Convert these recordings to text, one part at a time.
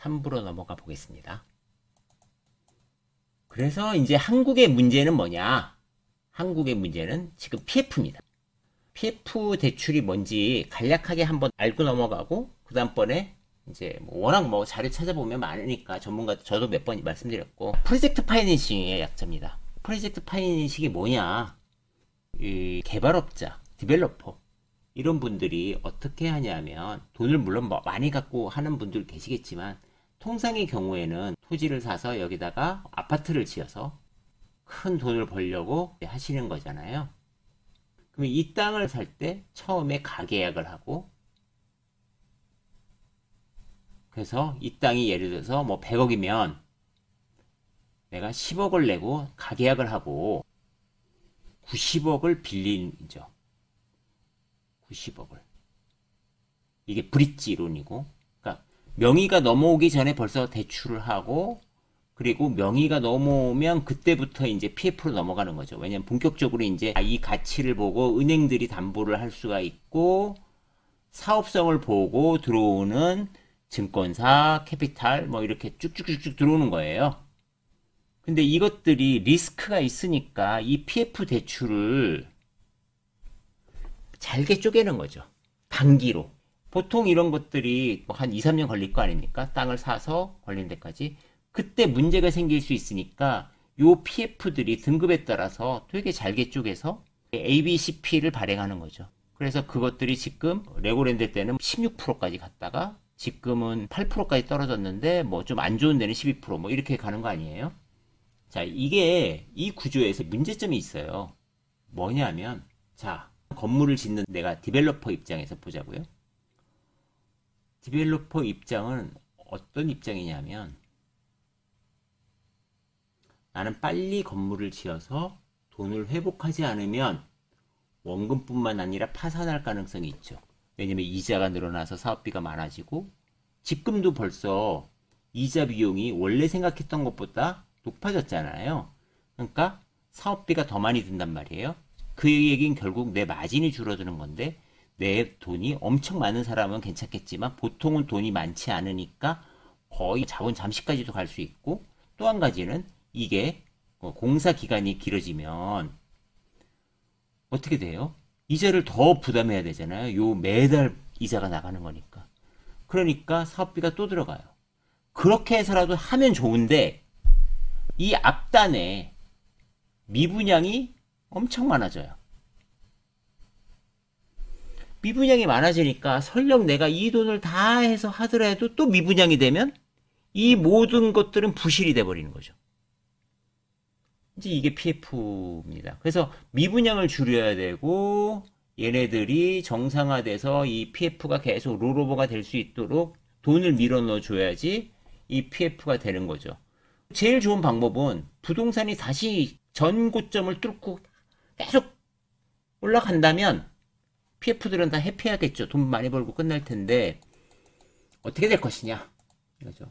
3부로 넘어가 보겠습니다. 그래서 이제 한국의 문제는 뭐냐? 한국의 문제는 지금 PF입니다. PF 대출이 뭔지 간략하게 한번 알고 넘어가고, 그 다음번에 이제 워낙 자료 찾아보면 많으니까 전문가, 저도 몇 번 말씀드렸고, 프로젝트 파이낸싱의 약자입니다. 프로젝트 파이낸싱이 뭐냐? 이 개발업자, 디벨로퍼, 이런 분들이 어떻게 하냐면, 돈을 물론 많이 갖고 하는 분들 계시겠지만, 통상의 경우에는 토지를 사서 여기다가 아파트를 지어서 큰 돈을 벌려고 하시는 거잖아요. 그러면 이 땅을 살 때 처음에 가계약을 하고, 그래서 이 땅이 예를 들어서 100억이면 내가 10억을 내고 가계약을 하고 90억을 빌리죠. 90억을. 이게 브릿지 이론이고, 그러니까 명의가 넘어오기 전에 벌써 대출을 하고, 그리고 명의가 넘어오면 그때부터 이제 PF로 넘어가는 거죠. 왜냐면 본격적으로 이제 이 가치를 보고 은행들이 담보를 할 수가 있고, 사업성을 보고 들어오는 증권사, 캐피탈 이렇게 쭉쭉쭉쭉 들어오는 거예요. 근데 이것들이 리스크가 있으니까 이 PF 대출을 잘게 쪼개는 거죠. 단기로. 보통 이런 것들이 한 2, 3년 걸릴 거 아닙니까? 땅을 사서 걸린 데까지. 그때 문제가 생길 수 있으니까 요 PF들이 등급에 따라서 되게 잘게 쪼개서 ABCP를 발행하는 거죠. 그래서 그것들이 지금 레고랜드 때는 16%까지 갔다가 지금은 8%까지 떨어졌는데 좀 안 좋은 데는 12% 이렇게 가는 거 아니에요? 자, 이게 이 구조에서 문제점이 있어요. 뭐냐면, 자, 건물을 짓는 내가 디벨로퍼 입장에서 보자고요. 디벨로퍼 입장은 어떤 입장이냐면, 나는 빨리 건물을 지어서 돈을 회복하지 않으면 원금뿐만 아니라 파산할 가능성이 있죠. 왜냐면 이자가 늘어나서 사업비가 많아지고, 지금도 벌써 이자 비용이 원래 생각했던 것보다 높아졌잖아요. 그러니까 사업비가 더 많이 든단 말이에요. 그 얘기는 결국 내 마진이 줄어드는 건데, 내 돈이 엄청 많은 사람은 괜찮겠지만 보통은 돈이 많지 않으니까 거의 자본 잠식까지도 갈 수 있고, 또 한 가지는 이게 공사 기간이 길어지면 어떻게 돼요? 이자를 더 부담해야 되잖아요. 요 매달 이자가 나가는 거니까. 그러니까 사업비가 또 들어가요. 그렇게 해서라도 하면 좋은데, 이 앞단에 미분양이 엄청 많아져요. 미분양이 많아지니까 설령 내가 이 돈을 다 해서 하더라도 또 미분양이 되면 이 모든 것들은 부실이 돼버리는 거죠. 이제 이게 PF입니다. 그래서 미분양을 줄여야 되고, 얘네들이 정상화돼서 이 PF가 계속 롤오버가 될 수 있도록 돈을 밀어 넣어 줘야지 이 PF가 되는 거죠. 제일 좋은 방법은 부동산이 다시 전 고점을 뚫고 계속 올라간다면 PF들은 다 해피하겠죠. 돈 많이 벌고 끝날 텐데 어떻게 될 것이냐 이거죠.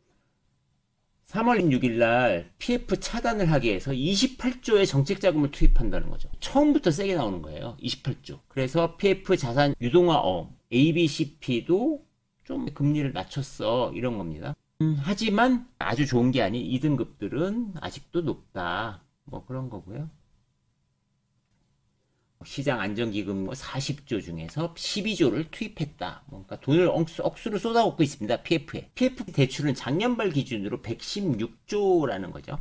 3월 6일 날 PF 차단을 하기 위해서 28조의 정책 자금을 투입한다는 거죠. 처음부터 세게 나오는 거예요. 28조. 그래서 PF 자산 유동화엄 ABCP도 좀 금리를 낮췄어, 이런 겁니다. 하지만 아주 좋은 게 아닌 2등급들은 아직도 높다, 그런 거고요. 시장 안정기금 40조 중에서 12조를 투입했다. 그러니까 돈을 억수로 쏟아붓고 있습니다. PF에. PF 대출은 작년 말 기준으로 116조라는 거죠.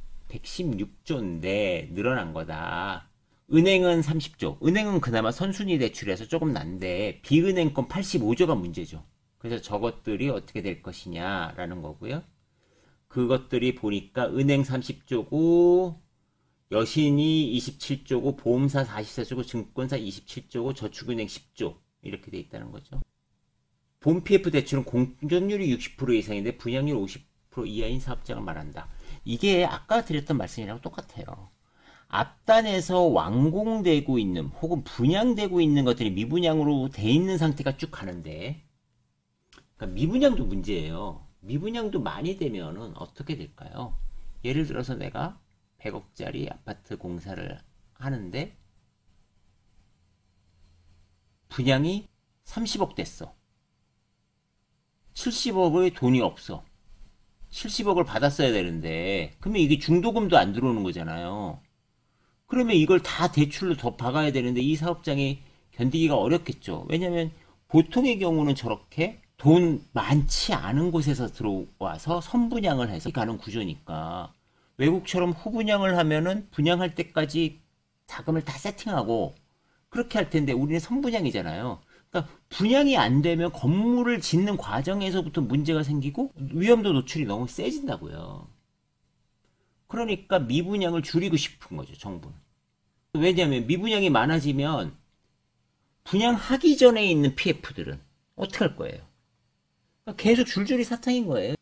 116조인데 늘어난 거다. 은행은 30조. 은행은 그나마 선순위 대출에서 조금 난데 비은행 건 85조가 문제죠. 그래서 저것들이 어떻게 될 것이냐라는 거고요. 그것들이 보니까 은행 30조고 여신이 27조고 보험사 44조고 증권사 27조고 저축은행 10조 이렇게 돼 있다는 거죠. 본 PF 대출은 공정률이 60% 이상인데 분양률 50% 이하인 사업장을 말한다. 이게 아까 드렸던 말씀이랑 똑같아요. 앞단에서 완공되고 있는 혹은 분양되고 있는 것들이 미분양으로 돼 있는 상태가 쭉 가는데, 그러니까 미분양도 문제예요. 미분양도 많이 되면은 어떻게 될까요? 예를 들어서 내가 100억짜리 아파트 공사를 하는데 분양이 30억 됐어. 70억의 돈이 없어. 70억을 받았어야 되는데, 그러면 이게 중도금도 안 들어오는 거잖아요. 그러면 이걸 다 대출로 더 박아야 되는데 이 사업장이 견디기가 어렵겠죠. 왜냐면 보통의 경우는 저렇게 돈 많지 않은 곳에서 들어와서 선분양을 해서 가는 구조니까, 외국처럼 후분양을 하면은 분양할 때까지 자금을 다 세팅하고 그렇게 할 텐데 우리는 선분양이잖아요. 그러니까 분양이 안 되면 건물을 짓는 과정에서부터 문제가 생기고 위험도 노출이 너무 세진다고요. 그러니까 미분양을 줄이고 싶은 거죠, 정부는. 왜냐하면 미분양이 많아지면 분양하기 전에 있는 PF들은 어떻게 할 거예요? 그러니까 계속 줄줄이 사탕인 거예요.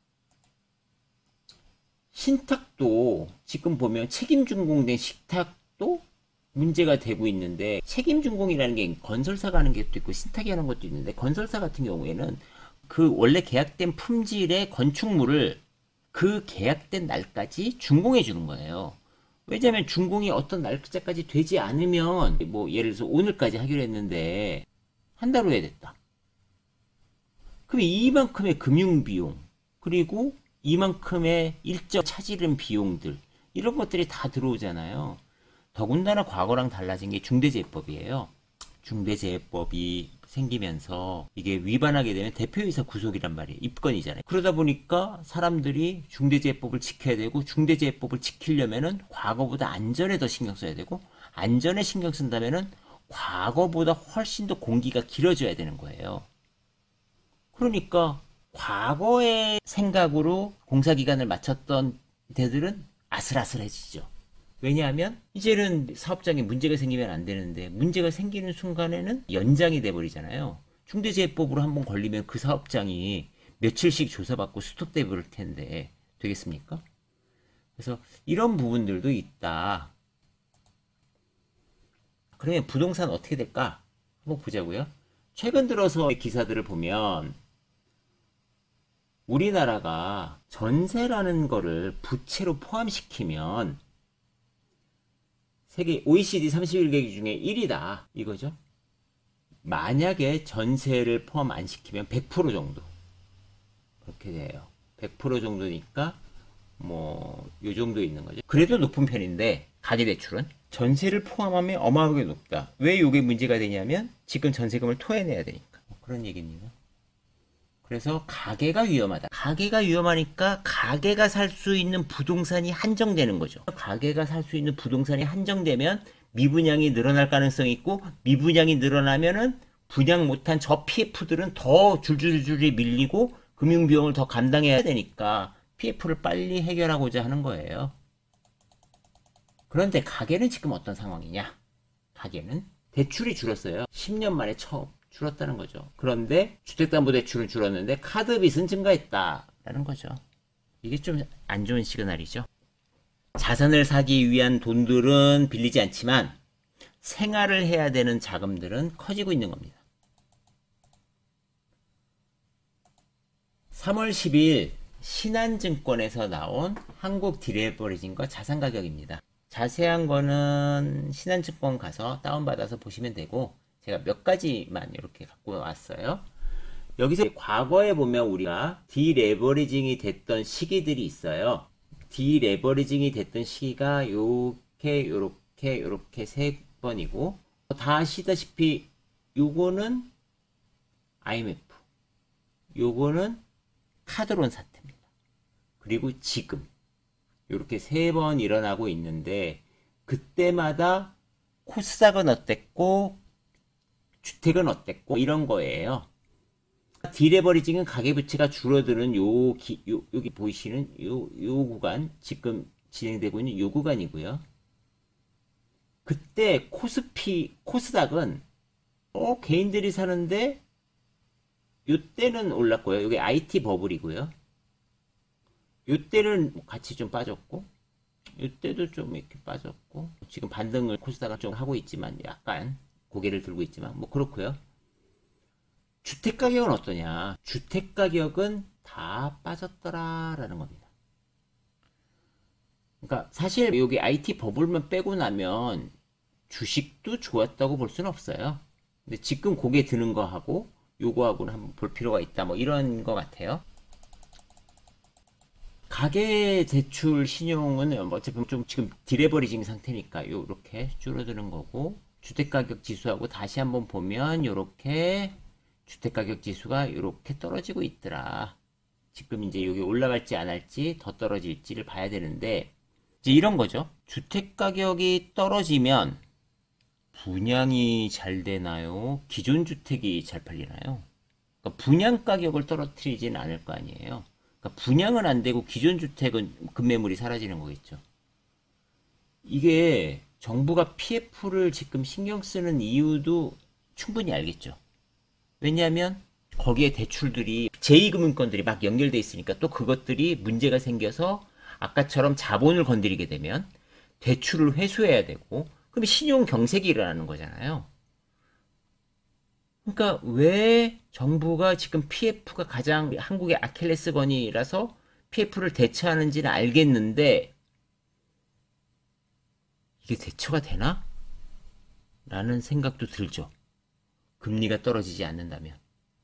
신탁도 지금 보면 책임준공된 식탁도 문제가 되고 있는데, 책임준공이라는 게 건설사가 하는 것도 있고 신탁이 하는 것도 있는데, 건설사 같은 경우에는 그 원래 계약된 품질의 건축물을 그 계약된 날까지 준공해 주는 거예요. 왜냐하면 준공이 어떤 날짜까지 되지 않으면, 뭐 예를 들어서 오늘까지 하기로 했는데 한 달 후에 됐다. 그럼 이만큼의 금융비용, 그리고 이만큼의 일정 차지른 비용들, 이런 것들이 다 들어오잖아요. 더군다나 과거랑 달라진 게 중대재해법이에요. 중대재해법이 생기면서 이게 위반하게 되면 대표이사 구속이란 말이에요. 입건이잖아요. 그러다 보니까 사람들이 중대재해법을 지켜야 되고, 중대재해법을 지키려면은 과거보다 안전에 더 신경 써야 되고, 안전에 신경 쓴다면은 과거보다 훨씬 더 공기가 길어져야 되는 거예요. 그러니까 과거의 생각으로 공사기간을 마쳤던 데들은 아슬아슬해지죠. 왜냐하면 이제는 사업장에 문제가 생기면 안 되는데, 문제가 생기는 순간에는 연장이 돼버리잖아요. 중대재해법으로 한번 걸리면 그 사업장이 며칠씩 조사받고 스톱돼 버릴 텐데 되겠습니까? 그래서 이런 부분들도 있다. 그러면 부동산 어떻게 될까? 한번 보자고요. 최근 들어서 기사들을 보면 우리나라가 전세라는 거를 부채로 포함시키면 세계 OECD 31개 중에 1위다 이거죠. 만약에 전세를 포함 안 시키면 100% 정도 그렇게 돼요. 100% 정도니까 뭐 요 정도 있는 거죠. 그래도 높은 편인데 가계대출은 전세를 포함하면 어마어마하게 높다. 왜 이게 문제가 되냐면 지금 전세금을 토해내야 되니까. 그런 얘기입니다. 그래서 가계가 위험하다. 가계가 위험하니까 가계가 살 수 있는 부동산이 한정되는 거죠. 가계가 살 수 있는 부동산이 한정되면 미분양이 늘어날 가능성이 있고, 미분양이 늘어나면은 분양 못한 저 PF들은 더 줄줄줄이 밀리고 금융비용을 더 감당해야 되니까 PF를 빨리 해결하고자 하는 거예요. 그런데 가계는 지금 어떤 상황이냐? 가계는 대출이 줄었어요. 10년 만에 처음 줄었다는 거죠. 그런데 주택담보대출은 줄었는데 카드빚은 증가했다라는 거죠. 이게 좀 안 좋은 시그널이죠. 자산을 사기 위한 돈들은 빌리지 않지만 생활을 해야 되는 자금들은 커지고 있는 겁니다. 3월 10일 신한증권에서 나온 한국 디레버리징과 자산가격입니다. 자세한 거는 신한증권 가서 다운받아서 보시면 되고, 제가 몇 가지만 이렇게 갖고 왔어요. 여기서 과거에 보면 우리가 디레버리징이 됐던 시기들이 있어요. 디레버리징이 됐던 시기가 요렇게 세 번이고, 다 아시다시피 요거는 IMF, 요거는 카드론 사태입니다. 그리고 지금 요렇게 세 번 일어나고 있는데, 그때마다 코스닥은 어땠고 주택은 어땠고 이런 거예요. 디레버리징은 가계부채가 줄어드는 여기 보이시는 요 구간, 지금 진행되고 있는 요 구간이고요. 그때 코스닥은 개인들이 사는데 요때는 올랐고요. 여기 IT 버블이고요. 요때는 같이 좀 빠졌고, 요때도 좀 이렇게 빠졌고, 지금 반등을 코스닥은 좀 하고 있지만, 약간 고개를 들고 있지만 뭐 그렇고요. 주택가격은 어떠냐? 주택가격은 다 빠졌더라라는 겁니다. 그러니까 사실 여기 IT 버블만 빼고 나면 주식도 좋았다고 볼 수는 없어요. 근데 지금 고개 드는 거하고 요거하고는 한번 볼 필요가 있다. 뭐 이런 거 같아요. 가계대출 신용은 어차피 좀 지금 디레버리징 상태니까 요렇게 줄어드는 거고, 주택가격 지수하고 다시 한번 보면 요렇게 주택가격 지수가 요렇게 떨어지고 있더라. 지금 이제 여기 올라갈지 안 할지 더 떨어질지를 봐야 되는데, 이제 이런 거죠. 주택가격이 떨어지면 분양이 잘 되나요? 기존 주택이 잘 팔리나요? 그러니까 분양 가격을 떨어뜨리지는 않을 거 아니에요. 그러니까 분양은 안 되고 기존 주택은 급매물이 사라지는 거겠죠. 이게 정부가 PF를 지금 신경 쓰는 이유도 충분히 알겠죠. 왜냐하면 거기에 대출들이 제2금융권들이 막 연결돼 있으니까 또 그것들이 문제가 생겨서 아까처럼 자본을 건드리게 되면 대출을 회수해야 되고, 그럼 신용 경색이 일어나는 거잖아요. 그러니까 왜 정부가 지금 PF가 가장 한국의 아킬레스건이라서 PF를 대처하는지는 알겠는데, 이게 대처가 되나? 라는 생각도 들죠. 금리가 떨어지지 않는다면.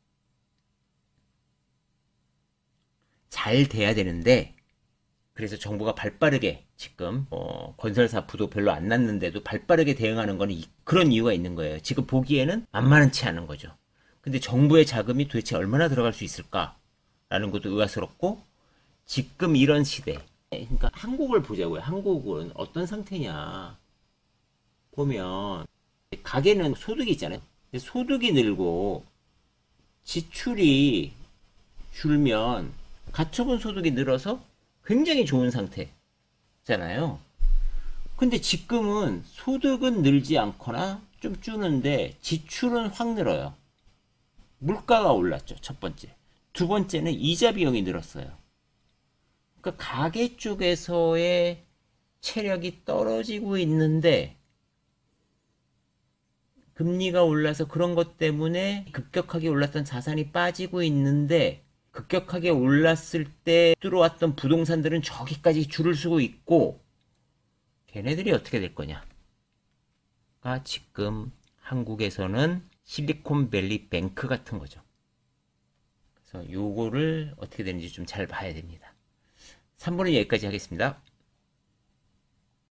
잘 돼야 되는데, 그래서 정부가 발빠르게 지금 건설사 부도 별로 안 났는데도 발빠르게 대응하는 거는 그런 이유가 있는 거예요. 지금 보기에는 만만치 않은 거죠. 근데 정부의 자금이 도대체 얼마나 들어갈 수 있을까라는 것도 의아스럽고, 지금 이런 시대, 그러니까 한국을 보자고요. 한국은 어떤 상태냐 보면, 가계는 소득이 있잖아요. 소득이 늘고 지출이 줄면 가처분 소득이 늘어서 굉장히 좋은 상태잖아요. 근데 지금은 소득은 늘지 않거나 좀 주는데 지출은 확 늘어요. 물가가 올랐죠, 첫 번째. 두 번째는 이자 비용이 늘었어요. 그러니까 가계 쪽에서의 체력이 떨어지고 있는데, 금리가 올라서 그런 것 때문에 급격하게 올랐던 자산이 빠지고 있는데, 급격하게 올랐을 때 들어왔던 부동산들은 저기까지 줄을 서고 있고, 걔네들이 어떻게 될 거냐가 지금 한국에서는 실리콘밸리 뱅크 같은 거죠. 그래서 요거를 어떻게 되는지 좀 잘 봐야 됩니다. 3번은 여기까지 하겠습니다.